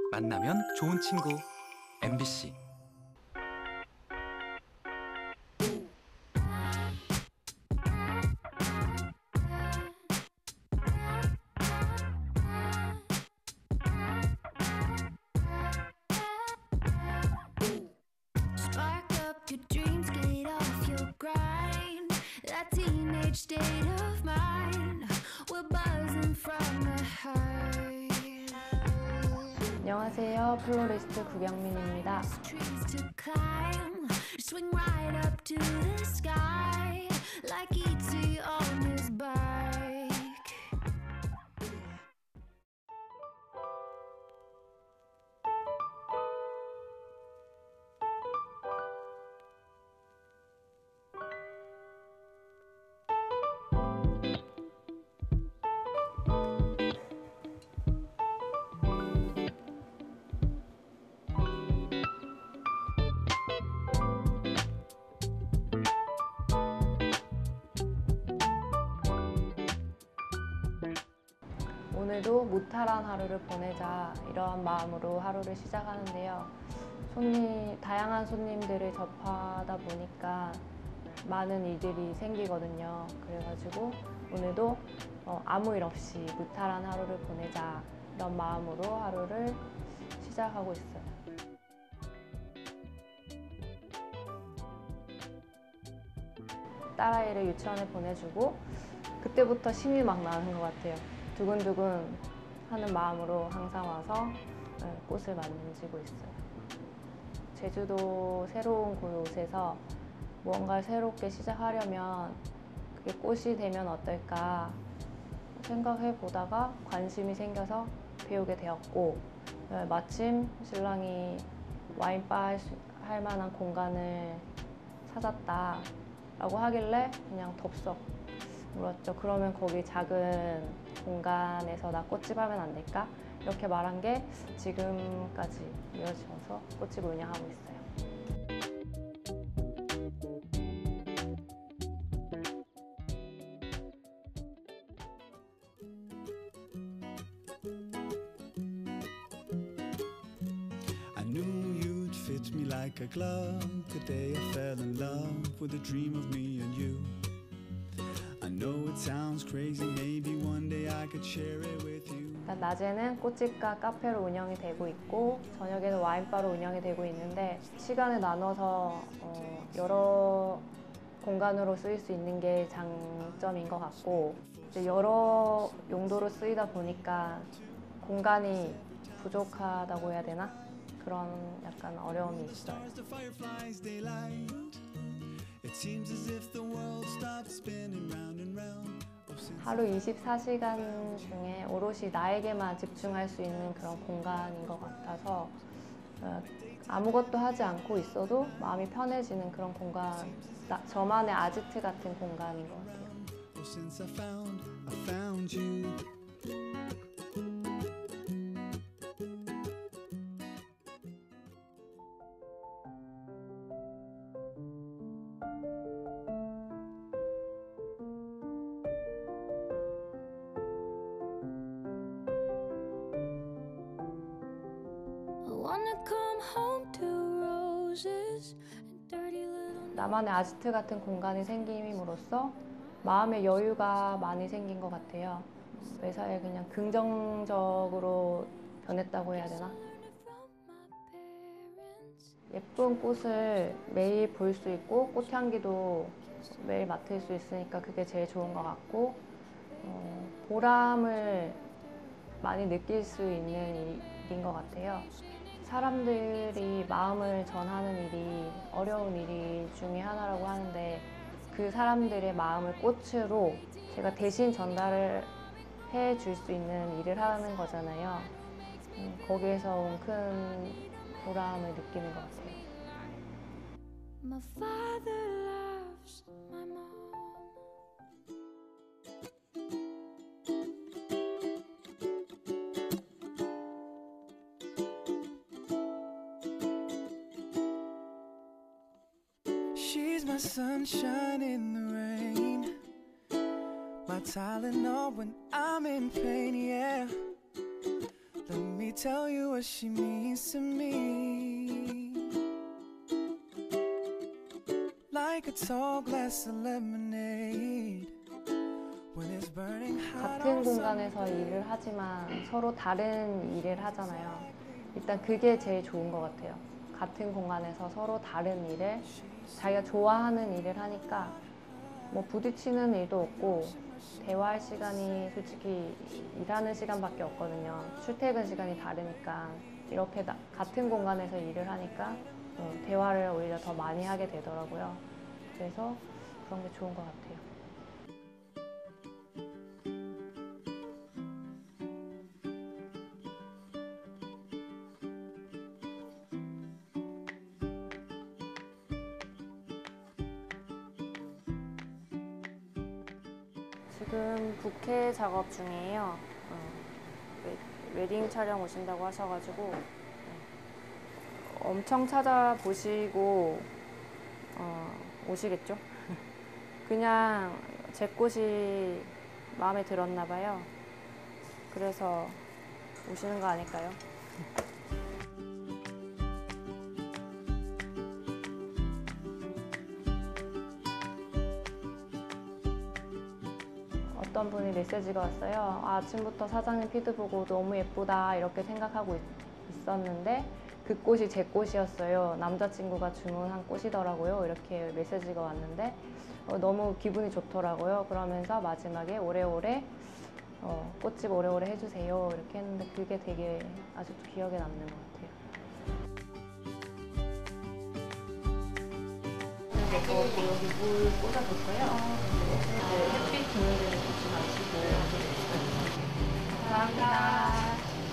만나면 좋은 친구 MBC. Spark up your dreams, get off your grind. That teenage state of mind. We're buzzing from the high. 안녕하세요. 플로리스트 구경민입니다. Trees to climb, swing right up to the sky, like E.T. on his bike. 오늘도 무탈한 하루를 보내자 이런 마음으로 하루를 시작하는데요. 다양한 손님들을 접하다 보니까 많은 일들이 생기거든요. 그래가지고 오늘도 아무 일 없이 무탈한 하루를 보내자 이런 마음으로 하루를 시작하고 있어요. 딸아이를 유치원에 보내주고 그때부터 힘이 막 나는 것 같아요. 두근두근 하는 마음으로 항상 와서 꽃을 만지고 있어요. 제주도 새로운 곳에서 무언가를 새롭게 시작하려면 그게 꽃이 되면 어떨까 생각해 보다가 관심이 생겨서 배우게 되었고, 마침 신랑이 와인바 할 만한 공간을 찾았다 라고 하길래 그냥 덥석 물었죠. 그러면 거기 작은 공간에서 나 꽃집 하면 안 될까? 이렇게 말한 게 지금까지 이어져서 꽃집을 운영하고 있어요. I knew you'd fit me like a glove. The day I fell in love with a dream of me and you. I know it sounds crazy, maybe one day I could share it with you. 낮에는 꽃집과 카페로 운영이 되고 있고 저녁에는 와인바로 운영이 되고 있는데 시간을 나눠서 여러 공간으로 쓰일 수 있는 게 장점인 것 같고, 이제 여러 용도로 쓰이다 보니까 공간이 부족하다고 해야 되나? 그런 약간 어려움이 있어요. 하루 24시간 중에 오롯이 나에게만 집중할 수 있는 그런 공간인 것 같아서 아무것도 하지 않고 있어도 마음이 편해지는 그런 공간, 저만의 아지트 같은 공간인 것 같아요. 나만의 아지트 같은 공간이 생김으로써 마음의 여유가 많이 생긴 것 같아요. 매사에 그냥 긍정적으로 변했다고 해야 되나? 예쁜 꽃을 매일 볼 수 있고 꽃향기도 매일 맡을 수 있으니까 그게 제일 좋은 것 같고, 보람을 많이 느낄 수 있는 일인 것 같아요. 사람들이 마음을 전하는 일이 어려운 일 중에 하나라고 하는데 그 사람들의 마음을 꽃으로 제가 대신 전달을 해줄 수 있는 일을 하는 거잖아요. 거기에서 온 큰 보람을 느끼는 것 같아요. My father loves my mom. She's my sunshine in the rain, my Tylenol when I'm in pain, yeah. Let me tell you what she means to me. Like a tall glass of lemonade when it's burning hot 같은 outside. 공간에서 일을 하지만 서로 다른 일을 하잖아요. 일단 그게 제일 좋은 것 같아요. 같은 공간에서 서로 다른 일을 자기가 좋아하는 일을 하니까 뭐 부딪히는 일도 없고 대화할 시간이 솔직히 일하는 시간밖에 없거든요. 출퇴근 시간이 다르니까 이렇게 같은 공간에서 일을 하니까 대화를 오히려 더 많이 하게 되더라고요. 그래서 그런 게 좋은 것 같아요. 지금 부케 작업 중이에요. 웨딩 촬영 오신다고 하셔가지고 엄청 찾아보시고 오시겠죠? 그냥 제 꽃이 마음에 들었나 봐요. 그래서 오시는 거 아닐까요? 어떤 분이 메시지가 왔어요. 아침부터 사장님 피드 보고 너무 예쁘다 이렇게 생각하고 있었는데 그 꽃이 제 꽃이었어요. 남자친구가 주문한 꽃이더라고요. 이렇게 메시지가 왔는데 너무 기분이 좋더라고요. 그러면서 마지막에 오래오래 꽃집 오래오래 해주세요 이렇게 했는데 그게 되게 아직도 기억에 남는 것 같아요. 여기 물 꽂아볼까요? 햇빛 드는 데는 좋지 마시고. 감사합니다.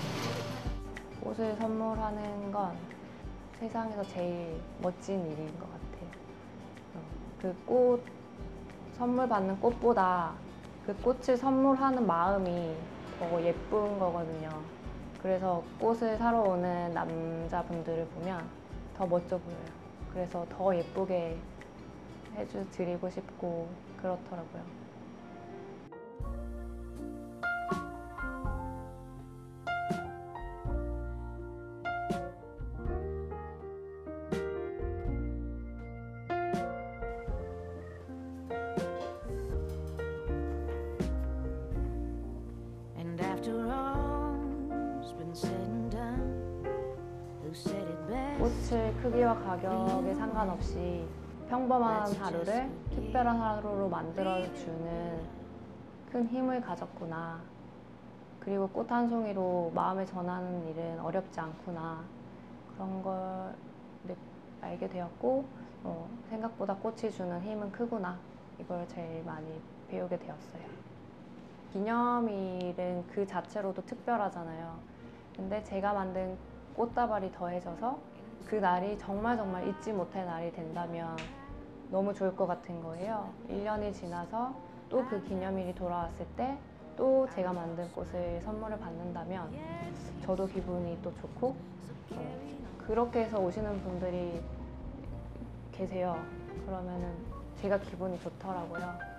꽃을 선물하는 건 세상에서 제일 멋진 일인 것 같아요. 그 꽃, 선물 받는 꽃보다 그 꽃을 선물하는 마음이 더 예쁜 거거든요. 그래서 꽃을 사러 오는 남자분들을 보면 더 멋져 보여요. 그래서 더 예쁘게 드리고 싶고 그렇더라고요. And after all's been said and done, who said it best? 꽃을 크기와 가격에 상관없이 평범한 하루를 특별한 하루로 만들어주는 큰 힘을 가졌구나. 그리고 꽃 한 송이로 마음을 전하는 일은 어렵지 않구나. 그런 걸 알게 되었고 생각보다 꽃이 주는 힘은 크구나. 이걸 제일 많이 배우게 되었어요. 기념일은 그 자체로도 특별하잖아요. 근데 제가 만든 꽃다발이 더해져서 그 날이 정말 잊지 못할 날이 된다면 너무 좋을 것 같은 거예요. 1년이 지나서 또 그 기념일이 돌아왔을 때 또 제가 만든 꽃을 선물을 받는다면 저도 기분이 또 좋고 그렇게 해서 오시는 분들이 계세요. 그러면은 제가 기분이 좋더라고요.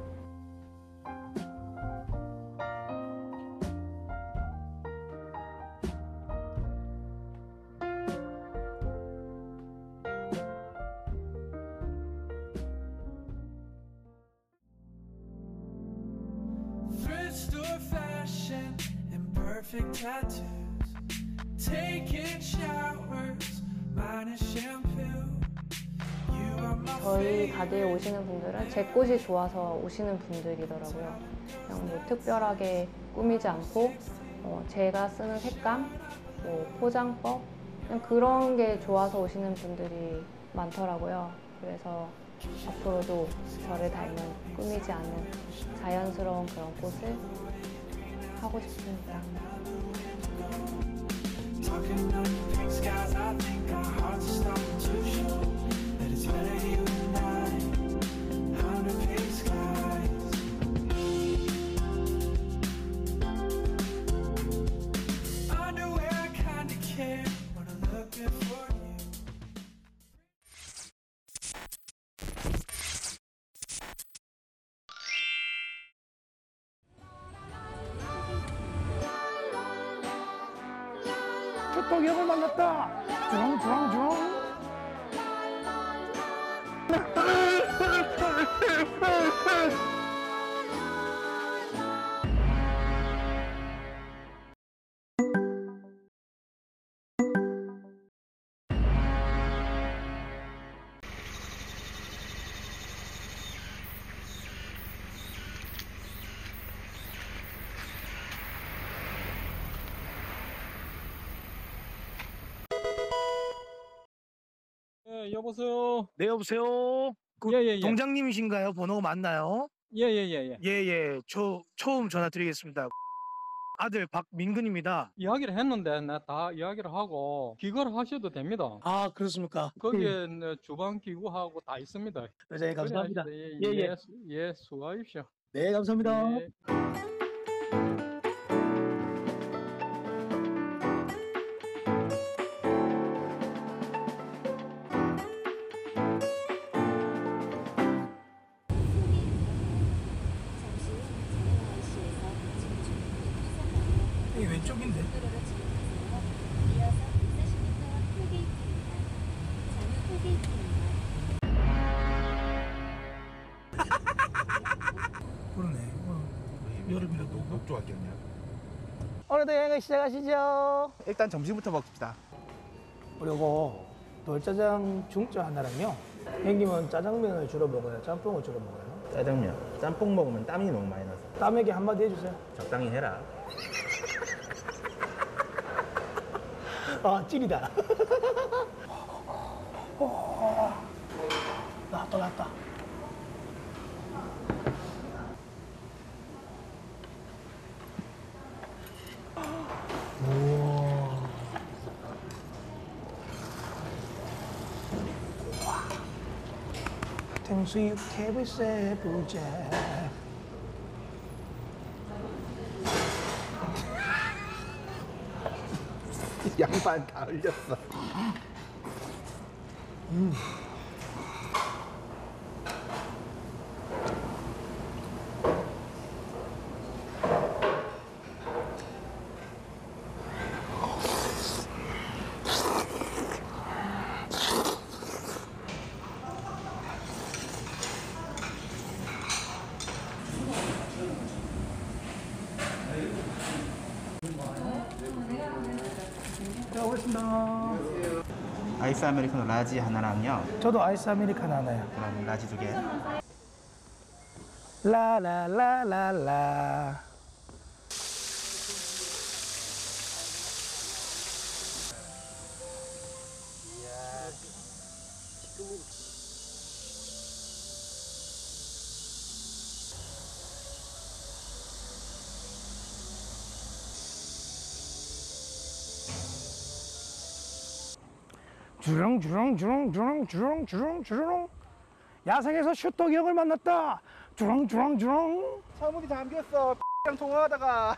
Thrift store fashion and perfect tattoos. Taking showers, minus shampoo. You are my 저희 favorite. 가게에 오시는 분들은 제 꽃이 좋아서 오시는 분들이더라고요. 그냥 뭐 특별하게 꾸미지 않고 제가 쓰는 색감, 뭐 포장법 그냥 그런 게 좋아서 오시는 분들이 많더라고요. 그래서 앞으로도 저를 닮은 꾸미지 않은 자연스러운 그런 꽃을 하고 싶습니다. Talking under pink skies, I think our hearts are starting to show that it's better you and I under pink skies. Underwear, I kinda care when I look good for you. 슈떡형을 만났다. 주렁주렁주렁. 네, 여보세요. 네, 여보세요. 그 예, 예, 예. 동장님이신가요? 번호가 맞나요? 예, 예, 예, 예. 예. 처음 전화 드리겠습니다. 아들 박민근입니다. 이야기를 했는데 나 다 이야기를 하고 기거를 하셔도 됩니다. 아, 그렇습니까? 거기에 네, 주방 기구하고 다 있습니다. 네, 감사합니다. 그래, 예, 예. 예, 수고하십시오. 네, 감사합니다. 예. 이 왼쪽인데. 그러네. 여름이라 녹조 할겠냐? 오늘도 여행을 시작하시죠. 일단 점심부터 먹읍시다. 그리고 돌짜장 중짜 하나랑요. 형님은 짜장면을 주로 먹어요? 짬뽕을 주로 먹어요? 짜장면. 짬뽕 먹으면 땀이 너무 많이 나서 땀에게 한마디 해주세요. 적당히 해라. 아, 찐이다. 나왔다. 탕수육 태블세 보자. 양반 다 흘렸어. 아이스 아메리카노 라지 하나랑요. 저도 아이스 아메리카노 하나요. 그럼 라지 2개. 라라라라라. 주렁주렁. 야생에서 슈떡형을 만났다. 주렁. 사물이 잠겼어. 랑 통화하다가.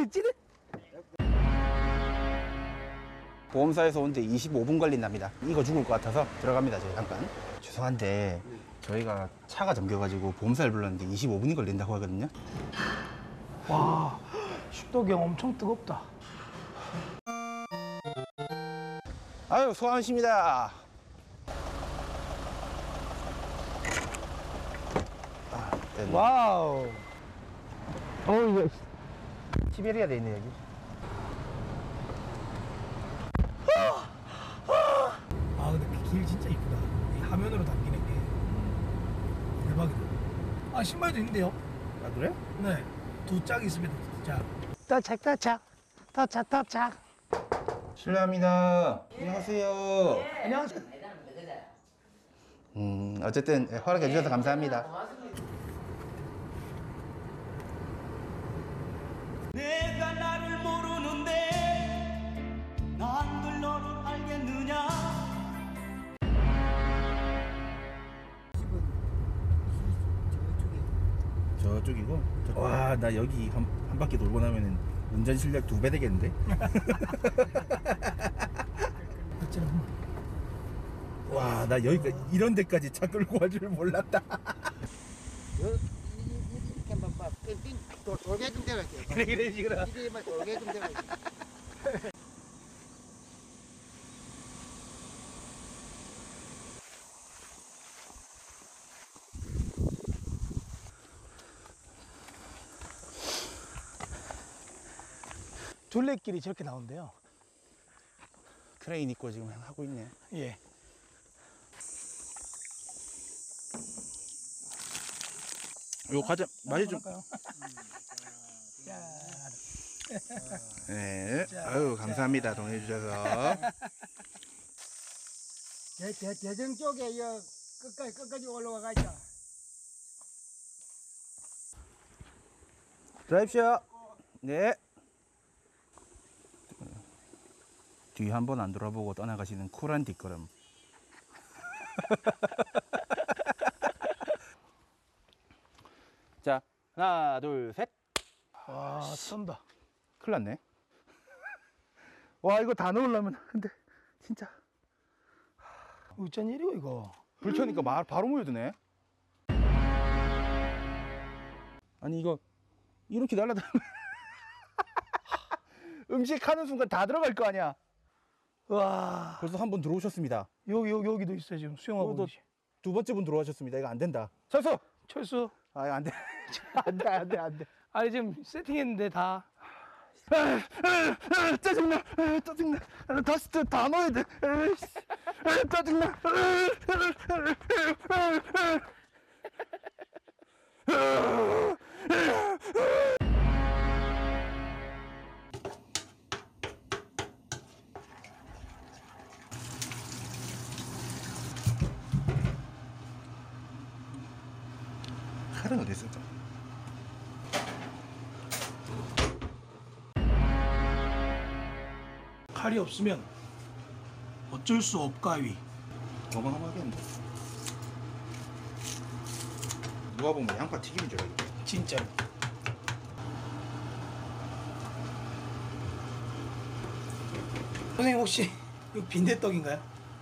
보험사에서 온 데 25분 걸린답니다. 이거 죽을 것 같아서 들어갑니다. 저희 잠깐. 죄송한데 저희가 차가 잠겨가지고 보험사를 불렀는데 25분이 걸린다고 하거든요. 와, 슈떡형 엄청 뜨겁다. 아유, 수고하십니다. 됐네. 와우. 이거 시베리아 돼 있네 여기. 아, 근데 그 길 진짜 이쁘다. 이 화면으로 담기는 게 대박이다. 아, 신발도 있는데요? 아 그래? 네. 두 짝 있습니다. 두 짝. 도착. 실례합니다. 안녕하세요. 안녕하세요. 어쨌든 허락해 주셔서 감사합니다. 내가 나를 모르는데 난들 너를 알겠느냐. 저쪽이고. 와, 나 여기 한 바퀴 돌고 나면은 운전 실력 2배 되겠는데? 와, 나 여기까지 이런 데까지 차 끌고 갈 줄 몰랐다. 돌게 좀 대가 있어요. 그래 지금. 이게 막 돌게 좀 대가 있어요. 둘레길이 저렇게 나온대요. 크레인 있고 지금 하고 있네. 예. 요 과자 맛이 좀. 할까요? 자, 네. 아유 감사합니다 동해 주셔서. 대전 쪽에 끝까지 올라와 가자. 드라이브쇼. 네. 뒤 한 번 안 돌아보고 떠나가시는 쿨한 뒷걸음. 자, 하나, 둘, 셋. 와, 쏜다. 큰일 났네. 와, 이거 다 넣으려면, 근데, 진짜. 어쩐 일이고, 이거? 불 켜니까 바로 모여드네. 아니, 이거, 이렇게 날아다니면. 음식 하는 순간 다 들어갈 거 아니야. 와. 벌써 한 분 들어오셨습니다. 여기도 있어요, 지금. 수영하고 여기도 계시. 두 번째 분 들어오셨습니다. 이거 안 된다. 철수! 철수. 아, 이거 안 돼. 안 돼. 아니, 지금 세팅했는데 다. 짜증나. 다시 다 넣어야 돼. 짜증나. 칼은 어디 있었죠? 칼이 없으면 어쩔 수 없가위. 어마어마하겠는데. 누가 보면 양파 튀김인 줄 알겠다. 진짜로. 선생님 혹시 이거 빈대떡인가요?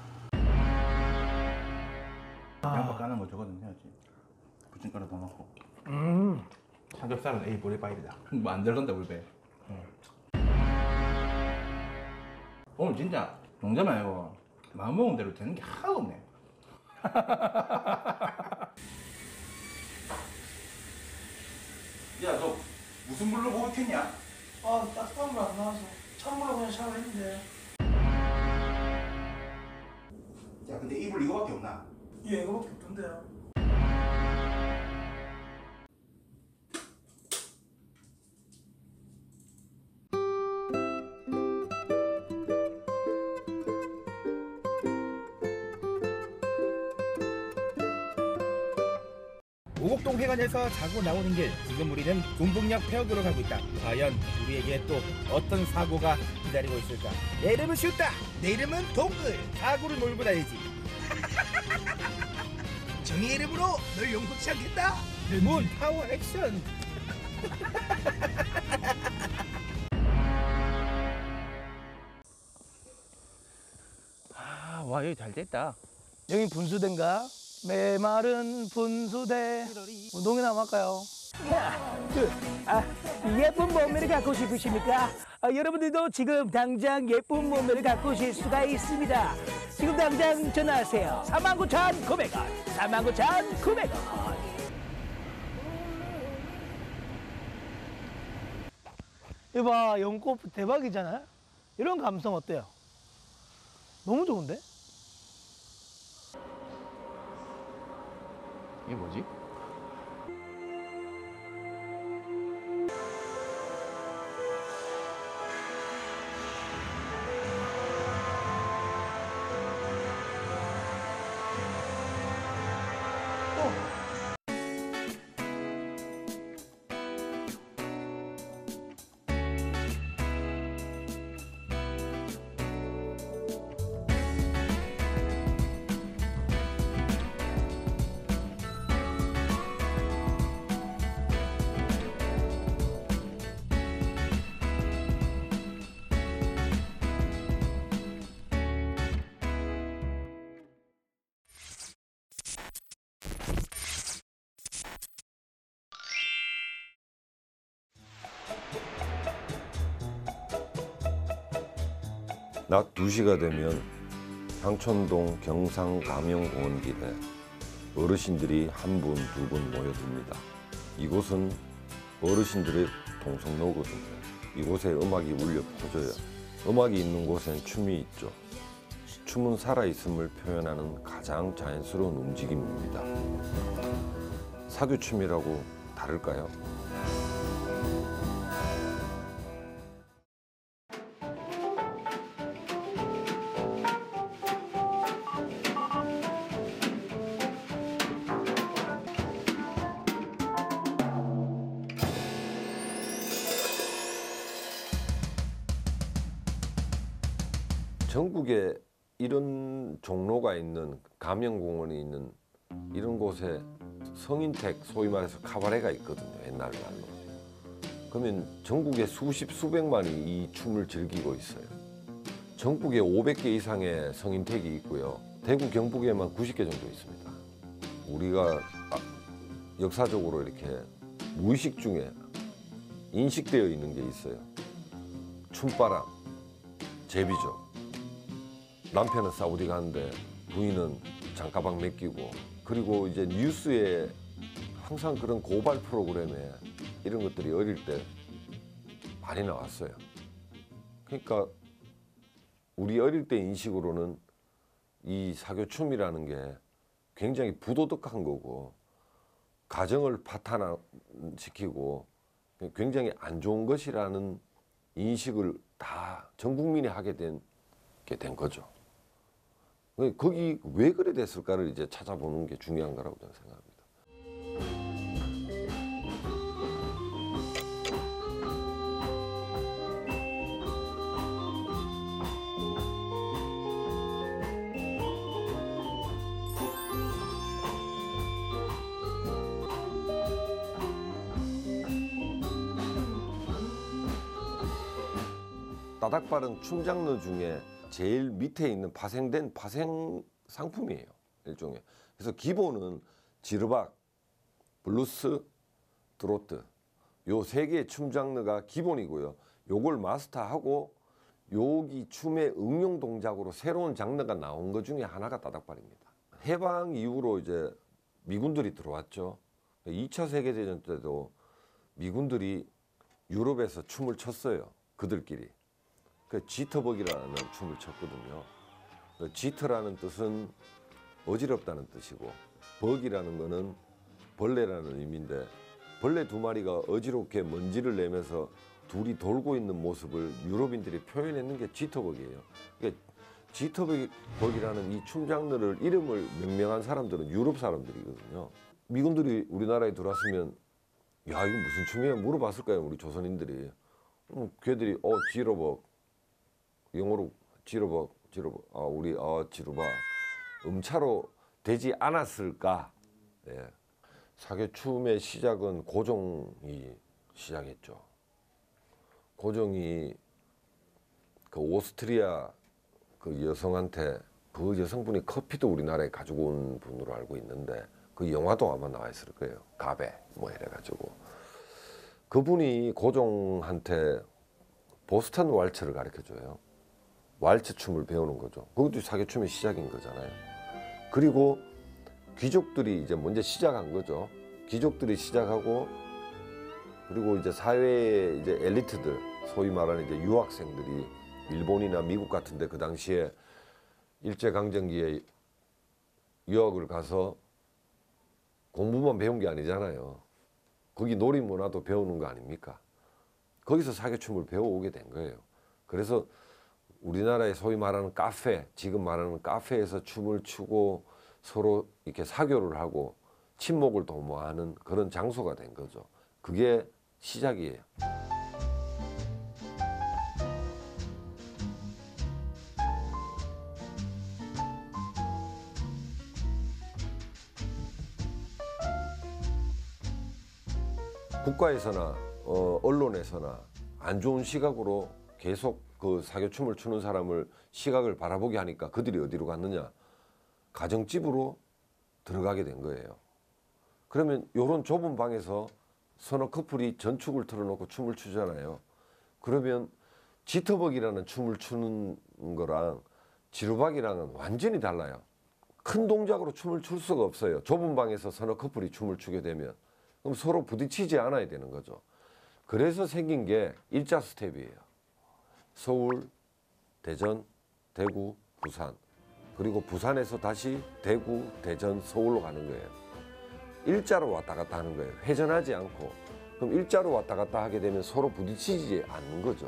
양파 까는 거 저거는 해야지. 부침가루 더 넣고. 삼겹살은 A 보리바이다. 뭐 안 들어간다 물배. 오늘 진짜 농담 아니고 마음먹은 대로 되는 게 하나도 없네. 야, 너 무슨 물로 목욕했냐? 아, 따뜻한 물 안 나와서 찬물로 그냥 샤워했는데. 야, 근데 이불 이거밖에 없나? 예, 이거밖에 없던데요. 오곡동 회관에서 자고 나오는 길, 지금 우리는 군북역 폐역으로 가고 있다. 과연 우리에게 또 어떤 사고가 기다리고 있을까? 내 이름은 슈다. 내 이름은 동글. 사고를 몰고 다니지. 정의의 이름으로 널 용서치 않겠다. 문 파워 액션. 아, 와, 여기 잘 됐다. 여기 분수대인가? 메마른 분수대. 운동이나 한번 할까요? 예쁜 몸매를 갖고 싶으십니까? 여러분들도 지금 당장 예쁜 몸매를 갖고실 수가 있습니다. 지금 당장 전화하세요. 49,900원. 49,900원. 이봐, 연꽃 대박이잖아요? 이런 감성 어때요? 너무 좋은데? 이게 뭐지? 낮 2시가 되면 향천동 경상감영원길에 어르신들이 한 분, 두 분 모여듭니다. 이곳은 어르신들의 동성로거든요. 이곳에 음악이 울려 퍼져요. 음악이 있는 곳엔 춤이 있죠. 춤은 살아있음을 표현하는 가장 자연스러운 움직임입니다. 사교춤이라고 다를까요? 전국에 이런 종로가 있는 가명공원이 있는 이런 곳에 성인택 소위 말해서 카바레가 있거든요. 옛날 말로. 그러면 전국에 수백만이 이 춤을 즐기고 있어요. 전국에 500개 이상의 성인택이 있고요. 대구 경북에만 90개 정도 있습니다. 우리가 역사적으로 이렇게 무의식 중에 인식되어 있는 게 있어요. 춤바람, 제비족. 남편은 사우디 가는데 부인은 장가방 맡기고, 그리고 이제 뉴스에 항상 그런 고발 프로그램에 이런 것들이 어릴 때 많이 나왔어요. 그러니까 우리 어릴 때 인식으로는 이 사교춤이라는 게 굉장히 부도덕한 거고 가정을 파탄시키고 굉장히 안 좋은 것이라는 인식을 다 전 국민이 하게 된 거죠. 거기 왜 그래 됐을까를 이제 찾아보는 게 중요한 거라고 저는 생각합니다. 따닥발은 춤 장르 중에 제일 밑에 있는 파생된 파생 상품이에요. 일종의. 그래서 기본은 지르박, 블루스, 트로트 요 세 개의 춤 장르가 기본이고요. 요걸 마스터하고 여기 춤의 응용 동작으로 새로운 장르가 나온 것 중에 하나가 따닥발입니다. 해방 이후로 이제 미군들이 들어왔죠. 2차 세계대전 때도 미군들이 유럽에서 춤을 췄어요. 그들끼리. 그 지터벅이라는 춤을 췄거든요. 지터라는 뜻은 어지럽다는 뜻이고 벅이라는 거는 벌레라는 의미인데 벌레 두 마리가 어지럽게 먼지를 내면서 둘이 돌고 있는 모습을 유럽인들이 표현했는 게 지터벅이에요. 그러니까 지터벅이라는 이 춤 장르를 이름을 명명한 사람들은 유럽 사람들이거든요. 미군들이 우리나라에 들어왔으면 야 이거 무슨 춤이야 물어봤을 거예요. 우리 조선인들이. 걔들이 지러벅 영어로 지러벅 우리 지르바 음차로 되지 않았을까. 예. 사교춤의 시작은 고종이 시작했죠. 고종이 그 오스트리아 그 여성한테 그 여성분이 커피도 우리나라에 가지고 온 분으로 알고 있는데 그 영화도 아마 나와 있을 거예요. 가베 뭐 이래가지고 그분이 고종한테 보스턴 왈츠를 가르쳐줘요. 왈츠 춤을 배우는 거죠. 그것도 사교춤의 시작인 거잖아요. 그리고 귀족들이 이제 먼저 시작한 거죠. 귀족들이 시작하고 그리고 이제 사회의 이제 엘리트들, 소위 말하는 이제 유학생들이 일본이나 미국 같은데 그 당시에 일제강점기에 유학을 가서 공부만 배운 게 아니잖아요. 거기 놀이문화도 배우는 거 아닙니까? 거기서 사교춤을 배워오게 된 거예요. 그래서 우리나라의 소위 말하는 카페, 지금 말하는 카페에서 춤을 추고 서로 이렇게 사교를 하고 친목을 도모하는 그런 장소가 된 거죠. 그게 시작이에요. 국가에서나 언론에서나 안 좋은 시각으로 계속 그 사교춤을 추는 사람을 시각을 바라보게 하니까 그들이 어디로 갔느냐? 가정집으로 들어가게 된 거예요. 그러면 이런 좁은 방에서 서너 커플이 전축을 틀어놓고 춤을 추잖아요. 그러면 지터벅이라는 춤을 추는 거랑 지루박이랑은 완전히 달라요. 큰 동작으로 춤을 출 수가 없어요. 좁은 방에서 서너 커플이 춤을 추게 되면. 그럼 서로 부딪히지 않아야 되는 거죠. 그래서 생긴 게 일자 스텝이에요. 서울, 대전, 대구, 부산. 그리고 부산에서 다시 대구, 대전, 서울로 가는 거예요. 일자로 왔다 갔다 하는 거예요. 회전하지 않고. 그럼 일자로 왔다 갔다 하게 되면 서로 부딪히지 않는 거죠.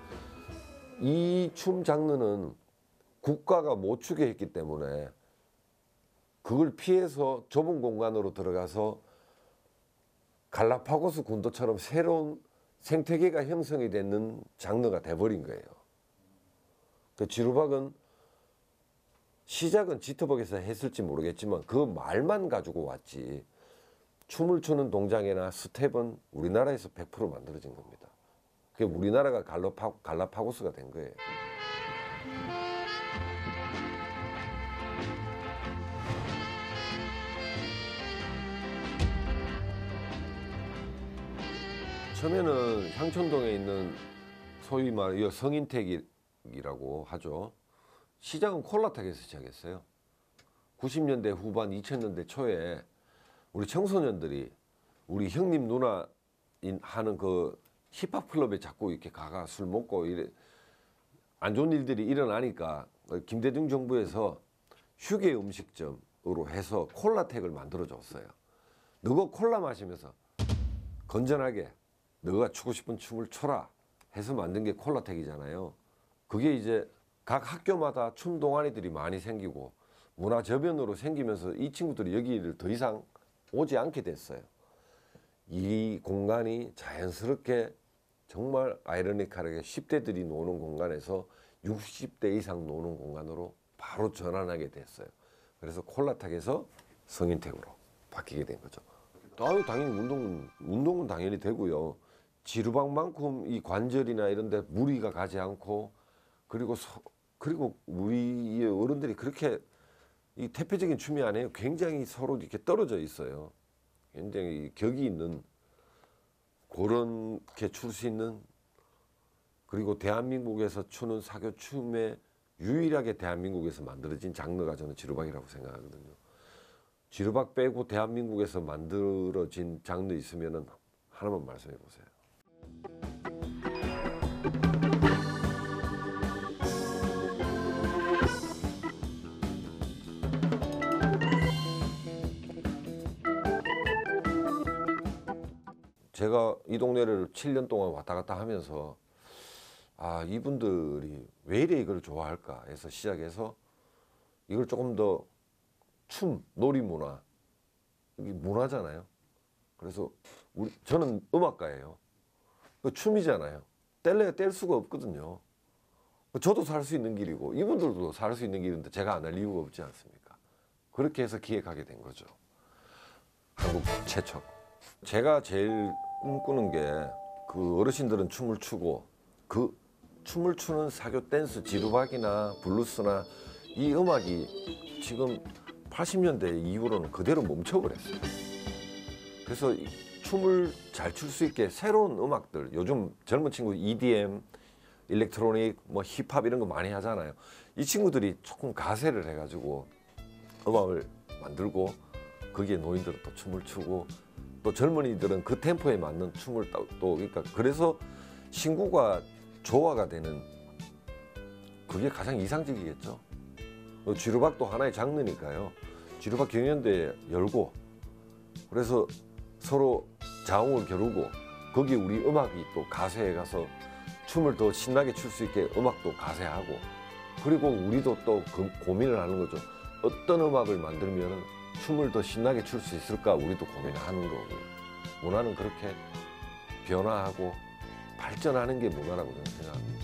이 춤 장르는 국가가 못 추게 했기 때문에 그걸 피해서 좁은 공간으로 들어가서 갈라파고스 군도처럼 새로운 생태계가 형성이 되는 장르가 돼버린 거예요. 그 지루박은 시작은 지터벅에서 했을지 모르겠지만 그 말만 가지고 왔지 춤을 추는 동작이나 스텝은 우리나라에서 100% 만들어진 겁니다. 그게 우리나라가 갈라파고스가 된 거예요. 처음에는 향천동에 있는 소위 말해 성인택이라고 하죠. 시작은 콜라텍에서 시작했어요. 90년대 후반 2000년대 초에 우리 청소년들이 우리 형님 누나 하는 그 힙합 클럽에 자꾸 이렇게 가가 술 먹고 이래 안 좋은 일들이 일어나니까 김대중 정부에서 휴게 음식점으로 해서 콜라텍을 만들어 줬어요. 너가 콜라 마시면서 건전하게 너가 추고 싶은 춤을 춰라 해서 만든 게 콜라텍이잖아요. 그게 이제 각 학교마다 춤 동아리들이 많이 생기고 문화 저변으로 생기면서 이 친구들이 여기를 더 이상 오지 않게 됐어요. 이 공간이 자연스럽게 정말 아이러니컬하게 10대들이 노는 공간에서 60대 이상 노는 공간으로 바로 전환하게 됐어요. 그래서 콜라텍에서 성인택으로 바뀌게 된 거죠. 당연히 운동은 당연히 되고요. 지루박만큼 이 관절이나 이런 데 무리가 가지 않고 그리고 우리의 어른들이 그렇게 이 대표적인 춤이 아니에요. 굉장히 서로 이렇게 떨어져 있어요. 굉장히 격이 있는 그렇게 출 수 있는 그리고 대한민국에서 추는 사교 춤에 유일하게 대한민국에서 만들어진 장르가 저는 지루박이라고 생각하거든요. 지루박 빼고 대한민국에서 만들어진 장르 있으면은 하나만 말씀해 보세요. 제가 이 동네를 7년 동안 왔다 갔다 하면서 아 이분들이 왜 이래 이걸 좋아할까 해서 시작해서 이걸 조금 더 춤, 놀이문화 이게 문화잖아요. 그래서 저는 음악가예요. 춤이잖아요. 뗄래야 뗄 수가 없거든요. 저도 살 수 있는 길이고 이분들도 살 수 있는 길인데 제가 안 할 이유가 없지 않습니까? 그렇게 해서 기획하게 된 거죠. 한국 최초. 제가 제일 꿈꾸는 게 그 어르신들은 춤을 추고 그 춤을 추는 사교 댄스, 지루박이나 블루스나 이 음악이 지금 80년대 이후로는 그대로 멈춰버렸어요. 그래서 춤을 잘 출 수 있게 새로운 음악들, 요즘 젊은 친구 EDM, 일렉트로닉, 뭐 힙합 이런 거 많이 하잖아요. 이 친구들이 조금 가세를 해가지고 음악을 만들고 거기에 노인들은 또 춤을 추고 또 젊은이들은 그 템포에 맞는 춤을 또 그러니까 그래서 신구가 조화가 되는 그게 가장 이상적이겠죠. 지루박도 하나의 장르니까요. 지루박 경연대회 열고 그래서 서로 자웅을 겨루고 거기 우리 음악이 또 가세에 가서 춤을 더 신나게 출 수 있게 음악도 가세하고 그리고 우리도 또 고민을 하는 거죠. 어떤 음악을 만들면 춤을 더 신나게 출 수 있을까 우리도 고민하는 거고요. 문화는 그렇게 변화하고 발전하는 게 문화라고 저는 생각합니다.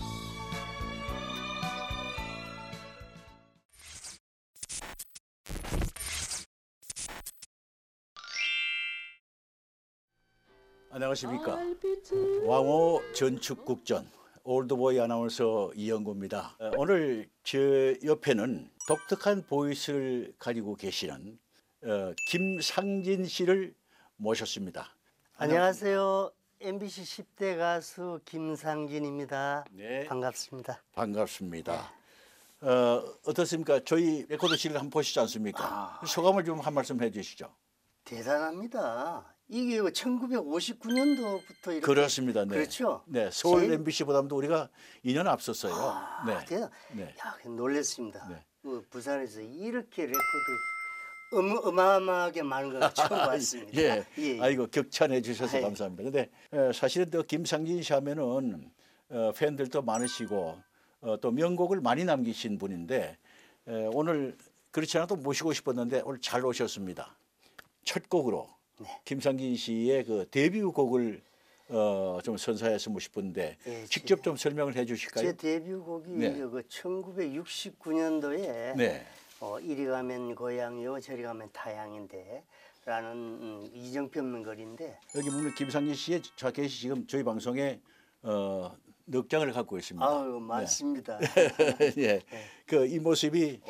안녕하십니까. 왕호 전축국전 올드보이 아나운서 이영구입니다. 오늘 저 옆에는 독특한 보이스를 가지고 계시는 김상진 씨를 모셨습니다. 안녕하세요. MBC 10대 가수 김상진입니다. 네. 반갑습니다. 반갑습니다. 어떻습니까? 저희 레코드실을 한번 보시지 않습니까? 소감을 좀 한 말씀 해주시죠. 대단합니다. 이게 1959년도부터 이렇게 그렇습니다. 네. 그렇죠. 네, 서울 제일- MBC보다도 우리가 2년 앞섰어요. 아, 네. 대단. 네. 야, 놀랬습니다. 네. 부산에서 이렇게 레코드 어마어마하게 많은 걸 처음 봤습니다. 예. 예. 아이고 격찬해 주셔서 아이. 감사합니다. 근데 사실은 또 김상진 씨 하면은 팬들도 많으시고 또 명곡을 많이 남기신 분인데 오늘 그렇지 않아도 모시고 싶었는데 오늘 잘 오셨습니다. 첫 곡으로 김상진 씨의 그 데뷔곡을 좀 선사했으면 싶은데 예, 직접 좀 설명을 해 주실까요? 제 데뷔곡이 네. 그 1969년도에 네. 이리 가면 고향이요 저리 가면 타향인데 라는 이정표 없는 거리인데 여기 보면 김상진 씨의 자켓이 지금 저희 방송에 넉 장을 갖고 있습니다. 아유, 맞습니다. 예. 그 이 모습이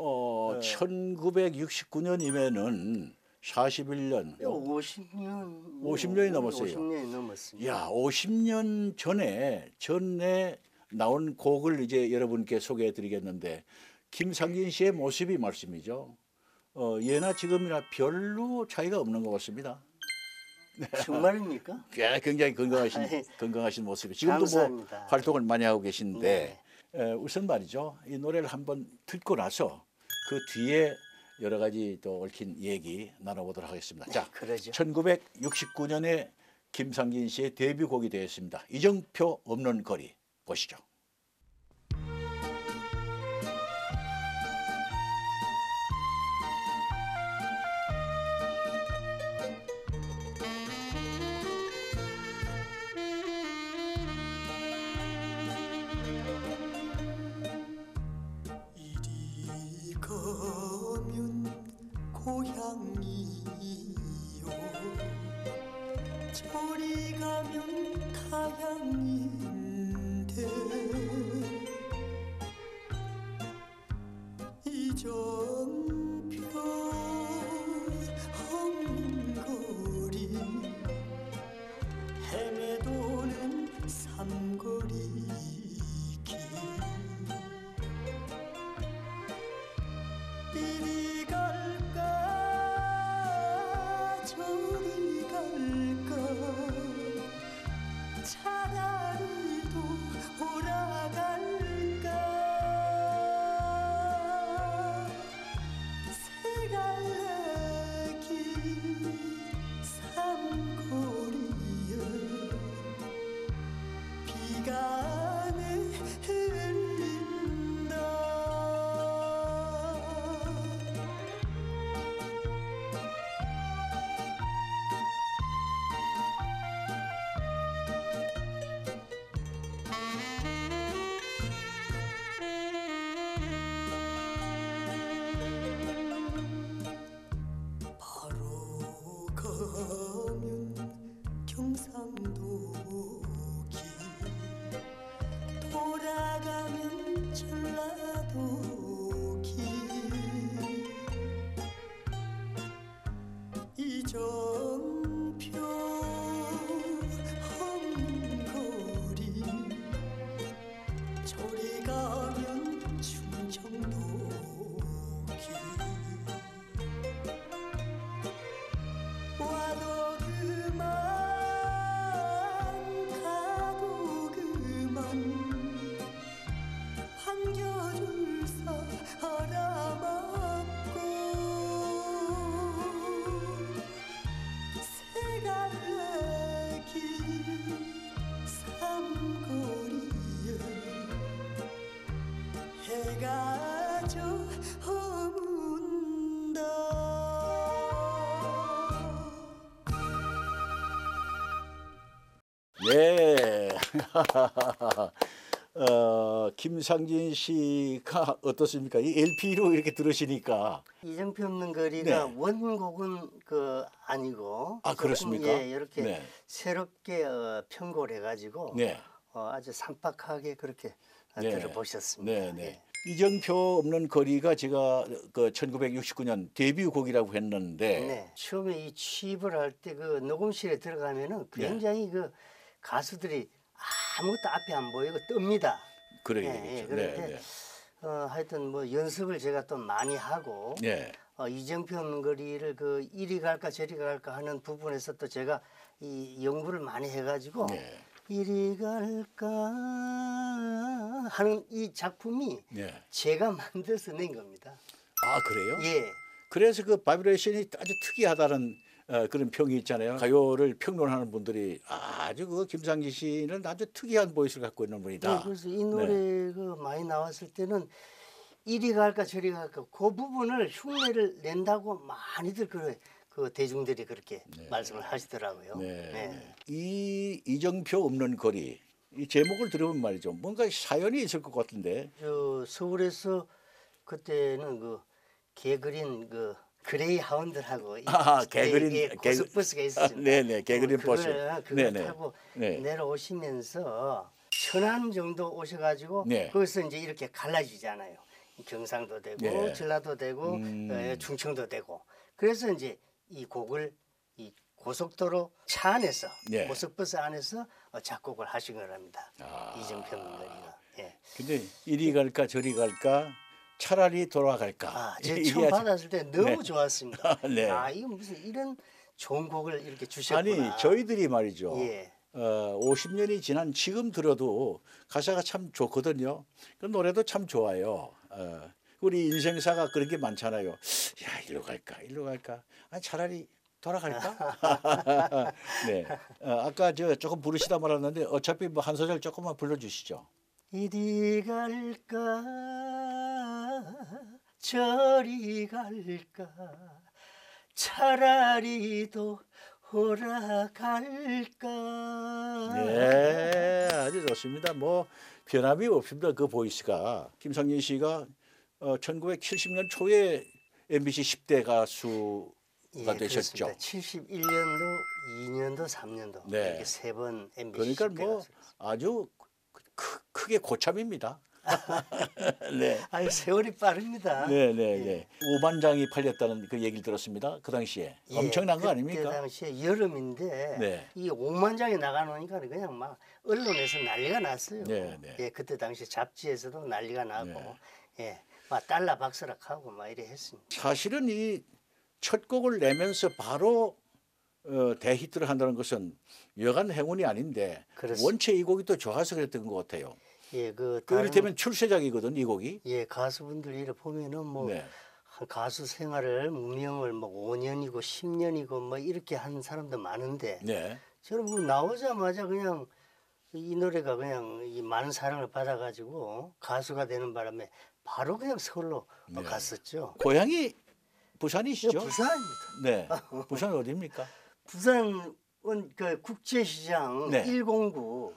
1969년이면은 41년 50년이 넘었어요. 50년이 넘었습니다. 야, 50년 전에 나온 곡을 이제 여러분께 소개해 드리겠는데 김상진 씨의 모습이 말씀이죠. 예나 지금이나 별로 차이가 없는 것 같습니다. 정말입니까? 굉장히 건강하신 모습이 지금도 감사합니다. 뭐 활동을 많이 하고 계신데 우선 말이죠. 이 노래를 한번 듣고 나서 그 뒤에 여러 가지 또 얽힌 얘기 나눠보도록 하겠습니다. 자, 그러죠. 1969년에 김상진 씨의 데뷔곡이 되었습니다. 이정표 없는 거리 보시죠. 이리 가면 고향이요 저리 가면 타향인데 이정표 없는 거리 헤매도는 삼거리 이리 갈까 저리 갈까 차라리도 오라갈까 새갈래기 삼거리에 비가 내린다 바로 가면 경상도기 돌아가면 전라도기 이정표 없는 거리 저리 가면 충청도기 와도 그만 가도 그만 반겨줄 사람 없고 새갈래기 삼거리에 해가 저 허문다 네. 김상진 씨가 어떻습니까? 이 LP로 이렇게 들으시니까 이정표 없는 거리가 네. 원곡은 아니고 아, 조금, 그렇습니까? 예, 이렇게 네. 새롭게 편곡을 해가지고 네. 아주 산박하게 그렇게 네. 들어보셨습니다. 네, 네. 예. 이정표 없는 거리가 제가 그 1969년 데뷔곡이라고 했는데 네. 처음에 이 취입을 할 때 그 녹음실에 들어가면은 굉장히 그 가수들이 아무것도 앞에 안 보이고 뜹니다. 그러게 예, 되겠죠. 그런데 네, 네. 하여튼 뭐 연습을 제가 또 많이 하고 네. 이정표 거리를 그 이리 갈까 저리 갈까 하는 부분에서 또 제가 이 연구를 많이 해가지고 네. 이리 갈까 하는 이 작품이 네. 제가 만들어서 낸 겁니다. 아 그래요? 예. 그래서 그 바이브레이션이 아주 특이하다는 그런 평이 있잖아요. 가요를 평론하는 분들이 아주 그 김상진 씨는 아주 특이한 보이스를 갖고 있는 분이다. 네, 그래서 이 노래가 많이 나왔을 때는 이리 갈까 저리 갈까 그 부분을 흉내를 낸다고 많이들 그 대중들이 그렇게 말씀을 하시더라고요. 네. 이 이정표 없는 거리 이 제목을 들어보면 말이죠. 뭔가 사연이 있을 것 같은데. 저 서울에서 그때는 그 개그린 그 그레이 하운드라고 개그린 고속버스가 있었습니다. 네네 개그린 버스. 그걸 타고 내려오시면서 천안 정도 오셔가지고 거기서 이제 이렇게 갈라지잖아요. 경상도 되고 전라도 되고 충청도 되고 그래서 이제 이 곡을 이 고속도로 차 안에서 고속버스 안에서 작곡을 하신 거랍니다. 이정평 거리가. 근데 이리 갈까 저리 갈까 차라리 돌아갈까. 제가 처음 받았을 때 너무 좋았습니다. 네. 이거 무슨 이런 좋은 곡을 이렇게 주셨구나. 아니 저희들이 말이죠. 50년이 지난 지금 들어도 가사가 참 좋거든요. 그 노래도 참 좋아요. 우리 인생사가 그런 게 많잖아요. 야 일로 갈까 일로 갈까. 아니 차라리 돌아갈까? 네. 아까 저 조금 부르시다 말았는데 어차피 뭐 한 소절 조금만 불러주시죠. 이리 갈까 저리 갈까 차라리 돌아갈까. 네, 아주 좋습니다. 뭐 변함이 없습니다. 그 보이스가. 김상진 씨가 1970년 초에 MBC 10대 가수가 되셨죠. 그렇습니다. 71년도, 2년도, 3년도 이렇게 세 번 MBC 그러니까 10대 뭐 가수. 아주 크게 고참입니다. 네. 아니 세월이 빠릅니다. 네. 오반장이 팔렸다는 그 얘기를 들었습니다. 그 당시에 엄청난 거 아닙니까? 그때 당시에 여름인데 이 5만 장이 나가놓으니까 그냥 막 언론에서 난리가 났어요. 그때 당시 잡지에서도 난리가 나고, 막 달러 박수락하고 막 이래 했습니다. 사실은 이 첫 곡을 내면서 바로 대히트를 한다는 것은 여간 행운이 아닌데 원체 이 곡이 또 좋아서 그랬던 것 같아요. 이를테면 출세작이거든 이 곡이. 가수분들 이래 보면은 뭐 가수 생활을 무명을 뭐 5년이고 10년이고 뭐 이렇게 한 사람도 많은데 저는 뭐 나오자마자 그냥 이 노래가 그냥 이 많은 사랑을 받아가지고 가수가 되는 바람에 바로 그냥 서울로 갔었죠. 고향이 부산이시죠? 부산입니다. 네. 부산 어디입니까? 부산은 그 국제시장 109.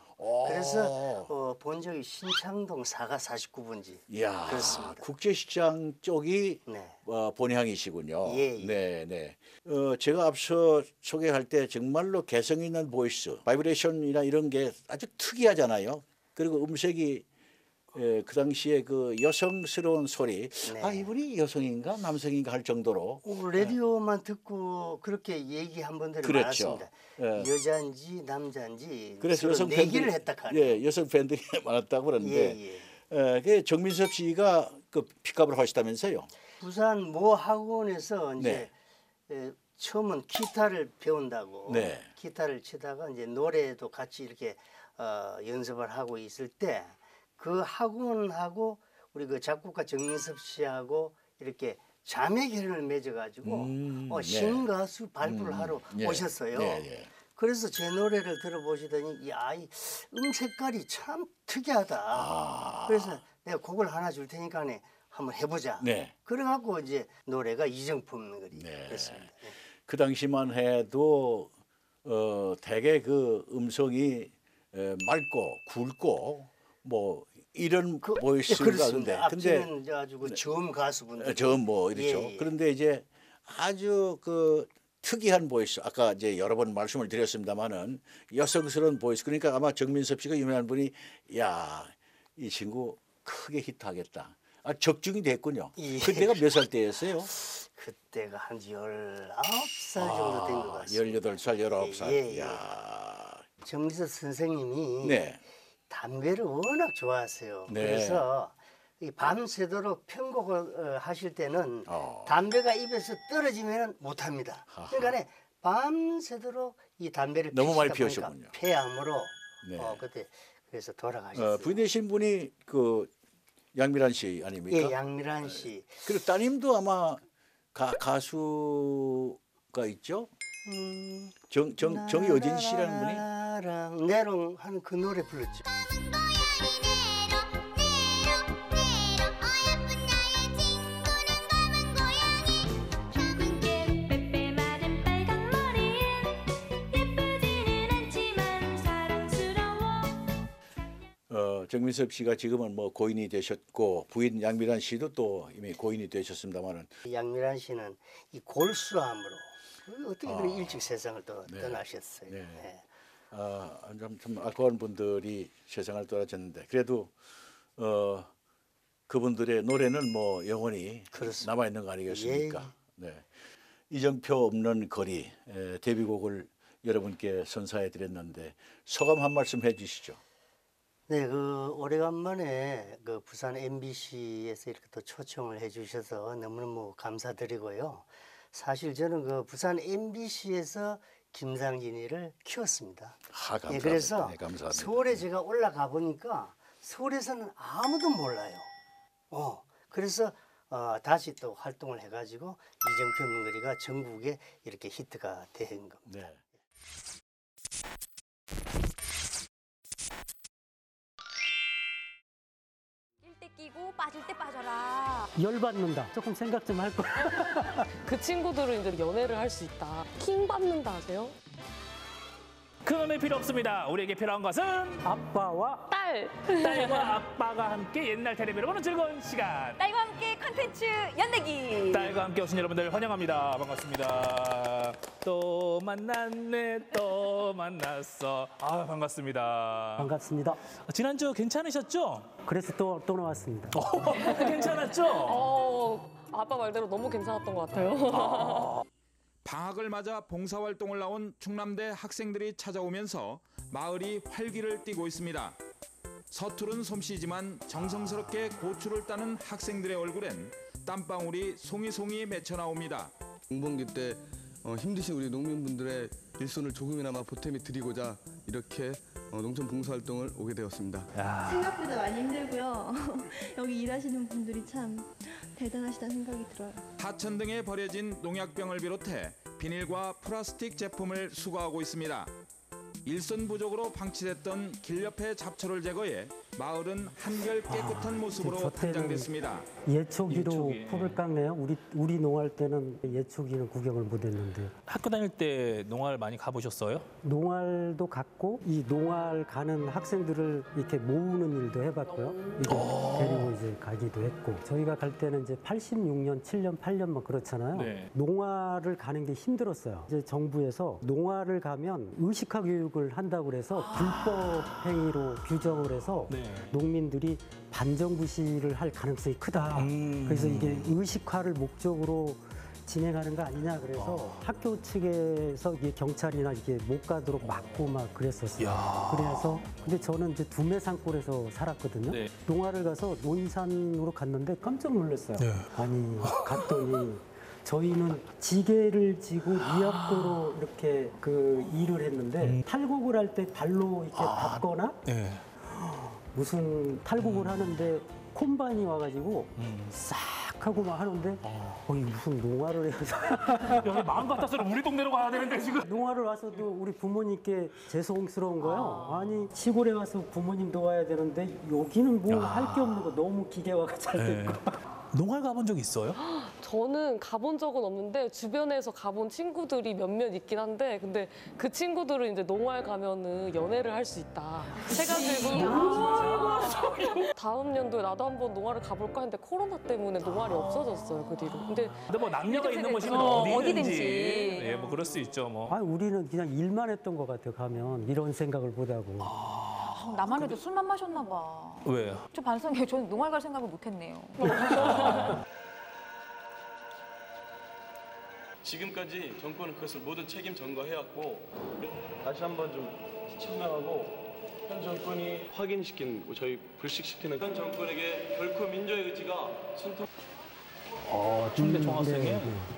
그래서 본적이 신창동 4가 49번지. 이야, 그렇습니다. 국제시장 쪽이 본향이시군요. 네. 제가 앞서 소개할 때 정말로 개성 있는 보이스, 바이브레이션이나 이런 게 아주 특이하잖아요. 그리고 음색이 그 당시에 그 여성스러운 소리, 이분이 여성인가 남성인가 할 정도로 라디오만 듣고 그렇게 얘기한 분들이 많았습니다. 여자인지 남자인지 그래서 여성 내기를 했다 카네. 여성 팬들이 많았다고 그러는데 그 정민섭 씨가 그 픽업을 하시다면서요? 부산 모 학원에서 이제 처음은 기타를 배운다고 기타를 치다가 이제 노래도 같이 이렇게 연습을 하고 있을 때 그 학원하고 우리 그 작곡가 정민섭 씨하고 이렇게 자매 결연을 맺어가지고 신가수 발표를 하러 오셨어요. 그래서 제 노래를 들어보시더니 야, 이 색깔이 참 특이하다. 그래서 내가 곡을 하나 줄 테니까 한번 해보자. 그래갖고 이제 노래가 이정품 거리 그랬습니다. 그 당시만 해도 되게 그 음성이 맑고 굵고 뭐 이런 보이스가 근데 앞에는 아주 그 저음 가수분들 저음 뭐 이렇죠. 그런데 이제 아주 그 특이한 보이스 아까 이제 여러 번 말씀을 드렸습니다만은 여성스러운 보이스 그러니까 아마 정민섭 씨가 유명한 분이 야, 이 친구 크게 히트하겠다. 적중이 됐군요. 그때가 몇 살 때였어요? 그때가 한 19살 정도 된 것 같습니다. 18살, 19살. 정민섭 선생님이 담배를 워낙 좋아하세요. 그래서 이 밤새도록 편곡을 하실 때는 담배가 입에서 떨어지면 못합니다. 그러니까 밤새도록 이 담배를 너무 많이 피우시다 피우셨군요. 보니까 폐암으로 네. 그때 그래서 돌아가셨어요. 부인 되신 분이 그 양미란 씨 아닙니까? 예, 양미란 씨. 그리고 따님도 아마 가수가 있죠? 정여진 씨라는 분이 나랑 내롱 하는 그 노래 불렀죠. 정민섭 씨가 지금은 뭐 고인이 되셨고 부인 양미란 씨도 또 이미 고인이 되셨습니다만은 양미란 씨는 이 골수암으로 어떻게 그렇게 일찍 세상을 또 떠나셨어요. 네. 네. 좀 아까운 분들이 세상을 떠나셨는데 그래도 그분들의 노래는 뭐 영원히 남아 있는 거 아니겠습니까? 네. 이정표 없는 거리 데뷔곡을 여러분께 선사해 드렸는데 소감 한 말씀 해주시죠. 네, 그 오래간만에 그 부산 MBC에서 이렇게 또 초청을 해주셔서 너무너무 감사드리고요. 사실 저는 그 부산 MBC에서 김상진이를 키웠습니다. 감사합니다. 예, 그래서 네, 감사합니다. 서울에 제가 올라가 보니까 서울에서는 아무도 몰라요. 그래서 다시 또 활동을 해가지고 이정표 없는 거리가 전국에 이렇게 히트가 된 겁니다. 네. 끼고 빠질 때 빠져라. 열받는다. 조금 생각 좀 할 거야. 그 친구들은 이제 연애를 할 수 있다. 킹 받는다 하세요? 그놈의 필요 없습니다. 우리에게 필요한 것은 아빠와 딸. 딸과 아빠가 함께 옛날 텔레비를 보는 즐거운 시간. 딸과 함께 콘텐츠 연대기. 딸과 함께 오신 여러분들 환영합니다. 반갑습니다. 또 만났네, 또 만났어. 반갑습니다. 반갑습니다. 지난주 괜찮으셨죠? 그래서 또 나왔습니다. 괜찮았죠? 아빠 말대로 너무 괜찮았던 것 같아요. 방학을 맞아 봉사활동을 나온 충남대 학생들이 찾아오면서 마을이 활기를 띠고 있습니다. 서투른 솜씨지만 정성스럽게 고추를 따는 학생들의 얼굴엔 땀방울이 송이송이 맺혀 나옵니다. 공번기 때 힘드신 우리 농민분들의 일손을 조금이나마 보탬이 드리고자 이렇게 농촌 봉사활동을 오게 되었습니다. 생각보다 많이 힘들고요. 여기 일하시는 분들이 참 대단하시다는 생각이 들어요. 하천 등에 버려진 농약병을 비롯해 비닐과 플라스틱 제품을 수거하고 있습니다. 일손 부족으로 방치됐던 길 옆의 잡초를 제거해 마을은 한결 깨끗한 모습으로 단장됐습니다. 예초기로 풀을 깎네요. 우리 농할 때는 예초기는 구경을 못했는데. 학교 다닐 때 농활 많이 가보셨어요? 농활도 갔고 이 농활 가는 학생들을 이렇게 모으는 일도 해봤고요. 이게 데리고 이제 가기도 했고. 저희가 갈 때는 이제 86년, 7년, 8년 막 그렇잖아요. 네. 농활을 가는 게 힘들었어요. 이제 정부에서 농활을 가면 의식화 교육을 한다고 그래서 불법 행위로 규정을 해서 농민들이 반정부시를 할 가능성이 크다. 그래서 이게 의식화를 목적으로 진행하는 거 아니냐 그래서 학교 측에서 이게 경찰이나 이게 못 가도록 막고 막 그랬었어요. 그래서 근데 저는 이제 두매산골에서 살았거든요. 농활을 가서 논산으로 갔는데 깜짝 놀랐어요. 아니 갔더니 저희는 지게를 지고 이약고로 이렇게 그 일을 했는데 탈곡을 할 때 발로 이렇게 밟거나 무슨 탈곡을 하는데 콤바인이 와가지고 싹 하고 막 하는데 무슨 농활을 해서 여기 마음 같아서는 우리 동네로 가야 되는데 지금 농활을 와서도 우리 부모님께 죄송스러운 거예요. 아니 시골에 와서 부모님 도와야 되는데 여기는 뭐 할 게 없는 거 너무 기계화가 잘 됐고. 농활 가본 적 있어요? 저는 가본 적은 없는데 주변에서 가본 친구들이 몇몇 있긴 한데 근데 그 친구들은 이제 농활 가면은 연애를 할 수 있다 해가지고 다음 연도에 나도 한번 농활을 가볼까 했는데 코로나 때문에 농활이 없어졌어요 그 뒤로. 근데 뭐 남녀가 있는 곳이면 어디든지. 예, 뭐 그럴 수 있죠 뭐. 아니 우리는 그냥 일만 했던 것 같아요. 가면 이런 생각을 못 하고. 나만 해도 술만 마셨나 봐. 왜요? 저 반성해요. 저는 농활 갈 생각을 못했네요. 지금까지 정권은 그것을 모든 책임 전가해왔고 다시 한번 좀 천명하고 현 정권이 확인시킨, 저희 불식시키는 현 정권에게 결코 민주의 의지가 순통. 춘대 총학생이에요?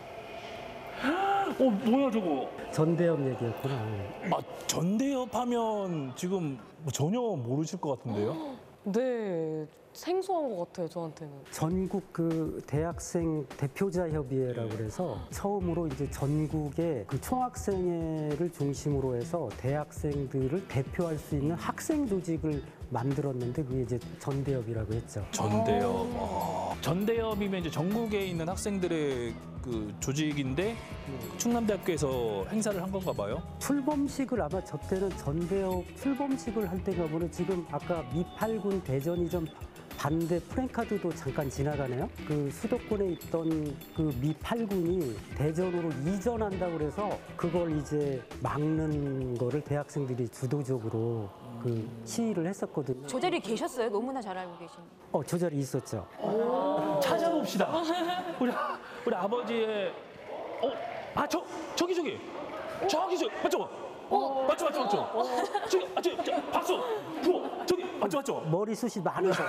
뭐야 저거? 전대협 얘기였구나. 아, 전대협 하면 지금 전혀 모르실 것 같은데요? 네, 생소한 것 같아요, 저한테는. 전국 그 대학생 대표자 협의회라고 그래서 처음으로 이제 전국의 그 총학생회를 중심으로 해서 대학생들을 대표할 수 있는 학생 조직을 만들었는데 그게 이제 전대협이라고 했죠. 전대협. 전대협이면 이제 전국에 있는 학생들의 그 조직인데 충남대학교에서 행사를 한 건가 봐요? 출범식을 아마 저 때는 전대협 출범식을 할 때가 보면 지금 아까 미8군 대전이전 반대 프랭카드도 잠깐 지나가네요. 그 수도권에 있던 그 미8군이 대전으로 이전한다고 그래서 그걸 이제 막는 거를 대학생들이 주도적으로 그 시위를 했었거든요. 저 자리에 계셨어요? 너무나 잘 알고 계신. 저 자리에 있었죠. 찾아봅시다. 우리 아버지의 저기 맞죠? 저기 박수 부어 저기 맞죠? 머리숱이 많으셔.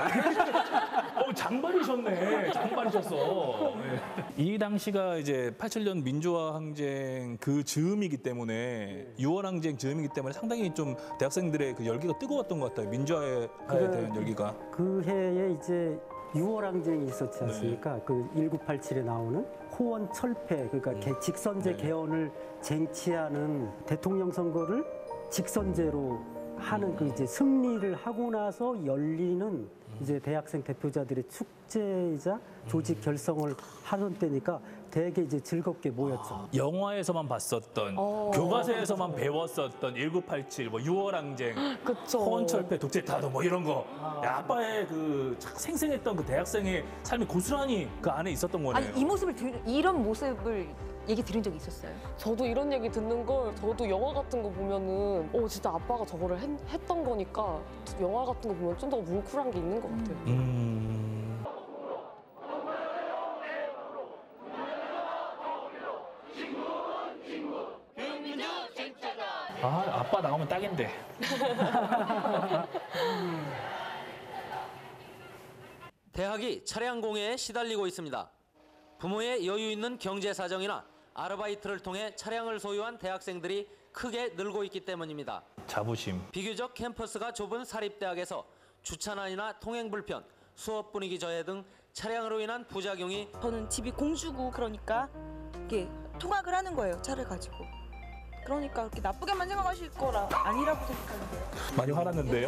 장발이셨어. 이 당시가 이제 87년 민주화 항쟁 그 즈음이기 때문에 6월 항쟁 즈음이기 때문에 상당히 좀 대학생들의 그 열기가 뜨거웠던 것 같아요. 민주화에 대한 열기가. 그 해에 이제 6월 항쟁이 있었지 않습니까? 그 1987에 나오는 호원 철폐, 그러니까 직선제 개헌을 쟁취하는 대통령 선거를 직선제로 하는 그 이제 승리를 하고 나서 열리는 이제 대학생 대표자들의 축제이자 조직 결성을 하던 때니까 되게 이제 즐겁게 모였죠. 영화에서만 봤었던, 교과서에서만 배웠었던 1987, 6월 항쟁, 호원철폐, 독재타도 뭐 이런 거. 아빠의 그 생생했던 그 대학생의 삶이 고스란히 그 안에 있었던 거네요. 아니, 이런 모습을 얘기 들은 적이 있었어요? 저도 이런 얘기 듣는 걸 저도 영화 같은 거 보면은 진짜 아빠가 저거를 했던 거니까 영화 같은 거 보면 좀 더 뭉클한 게 있는 것 같아요. 아빠 나오면 딱인데. 대학이 차량 공해에 시달리고 있습니다. 부모의 여유 있는 경제 사정이나 아르바이트를 통해 차량을 소유한 대학생들이 크게 늘고 있기 때문입니다. 자부심. 비교적 캠퍼스가 좁은 사립대학에서 주차난이나 통행 불편, 수업 분위기 저해 등 차량으로 인한 부작용이 저는 집이 공주고 그러니까 이게 통학을 하는 거예요. 차를 가지고. 그러니까 그렇게 나쁘게만 생각하실 거라 아니라고 생각하는데요. 많이 화났는데요?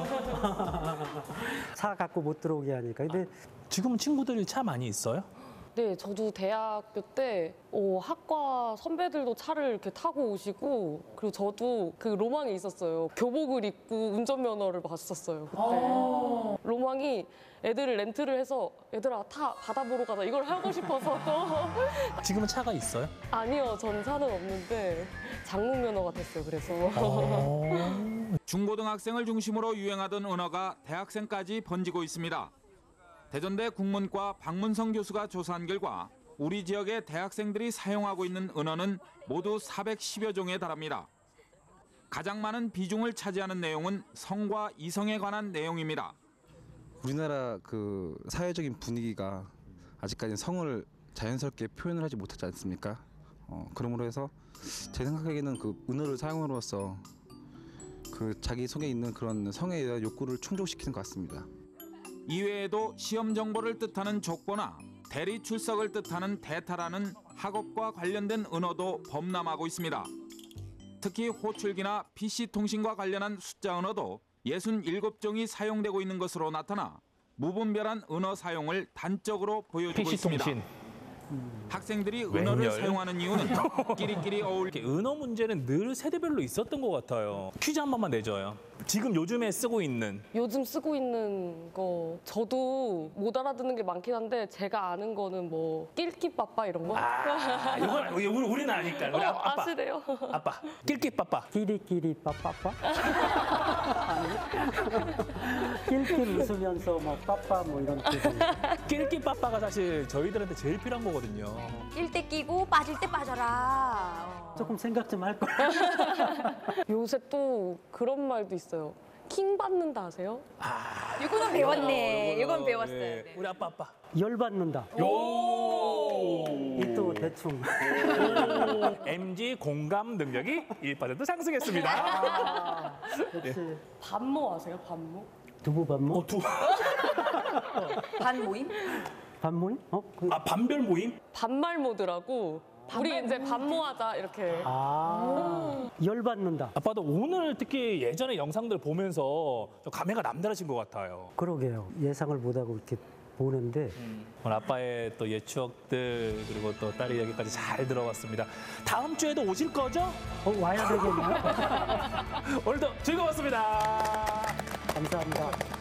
차 갖고 못 들어오게 하니까. 근데 지금 친구들이 차 많이 있어요? 네, 저도 대학교 때 학과 선배들도 차를 이렇게 타고 오시고 그리고 저도 그 로망이 있었어요. 교복을 입고 운전면허를 봤었어요, 그때. 로망이 애들을 렌트를 해서 얘들아 타 바다 보러 가자 이걸 하고 싶어서. 지금은 차가 있어요? 아니요, 전 차는 없는데 장롱면허가 됐어요, 그래서. 중고등학생을 중심으로 유행하던 언어가 대학생까지 번지고 있습니다. 대전대 국문과 박문성 교수가 조사한 결과 우리 지역의 대학생들이 사용하고 있는 언어는 모두 410여 종에 달합니다. 가장 많은 비중을 차지하는 내용은 성과 이성에 관한 내용입니다. 우리나라 그 사회적인 분위기가 아직까지 성을 자연스럽게 표현을 하지 못하지 않습니까? 그러므로 해서 제 생각에는 그 언어를 사용함으로써 그 자기 속에 있는 그런 성에 대한 욕구를 충족시키는 것 같습니다. 이외에도 시험 정보를 뜻하는 족보나 대리 출석을 뜻하는 대타라는 학업과 관련된 언어도 범람하고 있습니다. 특히 호출기나 PC통신과 관련한 숫자 언어도 67종이 사용되고 있는 것으로 나타나 무분별한 언어 사용을 단적으로 보여주고 PC통신. 있습니다. 학생들이 언어를 사용하는 이유는 끼리끼리 어울리. 언어 문제는 늘 세대별로 있었던 것 같아요. 퀴즈 한 번만 내줘요. 지금 요즘에 쓰고 있는. 요즘 쓰고 있는 거 저도 못 알아듣는 게 많긴 한데 제가 아는 거는 뭐 낄끼빠빠 이런 거. 이건 우리는 아니까. 우리 아빠. 아시래요? 아빠. 낄끼빠빠. 끼리끼리 빠빠빠? 낄낄 웃으면서 뭐 빠빠 뭐 이런 뜻이. 낄끼빠빠가 사실 저희들한테 제일 필요한 거거든요. 낄 때 끼고 빠질 때 빠져라. 조금 생각 좀 할 걸. 요새 또 그런 말도 있어요. 킹 받는다 아세요? 이거는 배웠네. 이건 배웠어요. 예. 네. 우리 아빠. 열받는다. 이 또 대충. MG 공감 능력이 1% 상승했습니다. 역시. 반모 아세요? 반모? 두부 반모? 반 모임? 반모임? 반별 모임? 반말 모드라고 우리 이제 반모하자 이렇게. 열받는다. 아빠도 오늘 특히 예전에 영상들 보면서 좀 감회가 남다르신 것 같아요. 그러게요. 예상을 못하고 이렇게 보는데 오늘 아빠의 또 옛 추억들 그리고 또 딸의 얘기까지 잘 들어봤습니다. 다음 주에도 오실 거죠? 와야 되겠나? 오늘도 즐거웠습니다. 감사합니다.